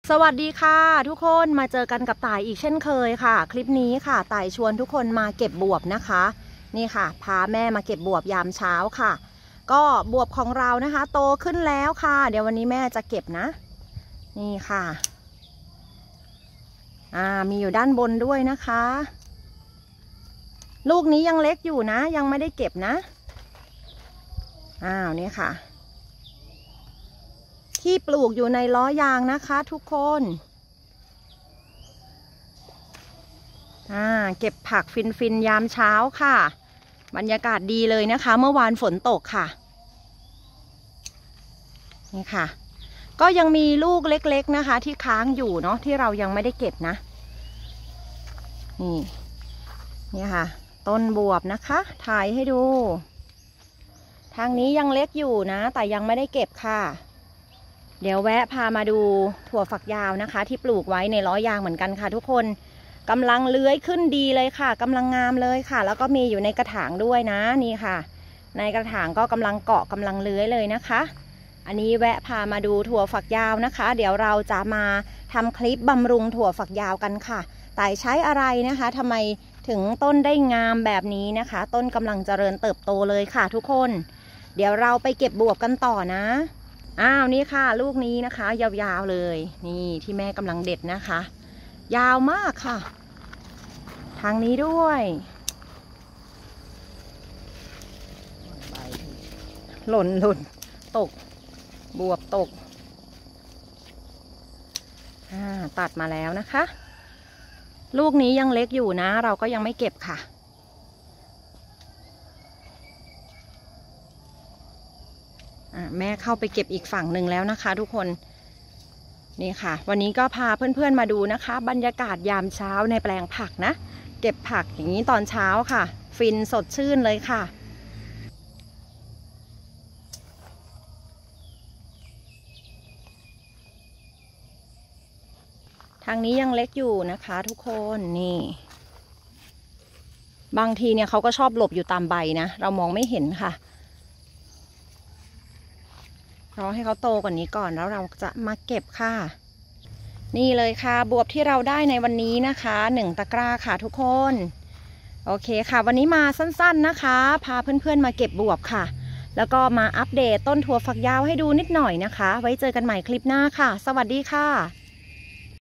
สวัสดีค่ะทุกคนมาเจอกันกับต่ายอีกเช่นเคยค่ะคลิปนี้ค่ะต่ายชวนทุกคนมาเก็บบวบนะคะนี่ค่ะพาแม่มาเก็บบวบยามเช้าค่ะก็บวบของเรานะคะโตขึ้นแล้วค่ะเดี๋ยววันนี้แม่จะเก็บนะนี่ค่ะมีอยู่ด้านบนด้วยนะคะลูกนี้ยังเล็กอยู่นะยังไม่ได้เก็บนะนี่ค่ะที่ปลูกอยู่ในล้อยางนะคะทุกคนเก็บผักฟินยามเช้าค่ะบรรยากาศดีเลยนะคะเมื่อวานฝนตกค่ะนี่ค่ะก็ยังมีลูกเล็กๆนะคะที่ค้างอยู่เนาะที่เรายังไม่ได้เก็บนะนี่ค่ะต้นบวบนะคะถ่ายให้ดูทางนี้ยังเล็กอยู่นะแต่ยังไม่ได้เก็บค่ะเดี๋ยวแวะพามาดูถั่วฝักยาวนะคะที่ปลูกไว้ในล้อยางเหมือนกันค่ะทุกคนกำลังเลื้อยขึ้นดีเลยค่ะกำลังงามเลยค่ะแล้วก็มีอยู่ในกระถางด้วยนะนี่ค่ะในกระถางก็กำลังเกาะกำลังเลื้อยเลยนะคะอันนี้แวะพามาดูถั่วฝักยาวนะคะเดี๋ยวเราจะมาทำคลิปบำรุงถั่วฝักยาวกันค่ะแต่ใช้อะไรนะคะทำไมถึงต้นได้งามแบบนี้นะคะต้นกำลังเจริญเติบโตเลยค่ะทุกคนเดี๋ยวเราไปเก็บบวบกันต่อนะนี่ค่ะลูกนี้นะคะยาวๆเลยนี่ที่แม่กำลังเด็ดนะคะยาวมากค่ะทางนี้ด้วยหล่นตกบวบตกตัดมาแล้วนะคะลูกนี้ยังเล็กอยู่นะเราก็ยังไม่เก็บค่ะแม่เข้าไปเก็บอีกฝั่งหนึ่งแล้วนะคะทุกคนนี่ค่ะวันนี้ก็พาเพื่อนๆมาดูนะคะบรรยากาศยามเช้าในแปลงผักนะเก็บผักอย่างนี้ตอนเช้าค่ะฟินสดชื่นเลยค่ะทางนี้ยังเล็กอยู่นะคะทุกคนนี่บางทีเนี่ยเขาก็ชอบหลบอยู่ตามใบนะเรามองไม่เห็นค่ะรอให้เขาโตกว่านี้ก่อนแล้วเราจะมาเก็บค่ะนี่เลยค่ะบวบที่เราได้ในวันนี้นะคะ1 ตะกร้าค่ะทุกคนโอเคค่ะวันนี้มาสั้นๆนะคะพาเพื่อนๆมาเก็บบวบค่ะแล้วก็มาอัปเดตต้นถั่วฝักยาวให้ดูนิดหน่อยนะคะไว้เจอกันใหม่คลิปหน้าค่ะสวัสดีค่ะ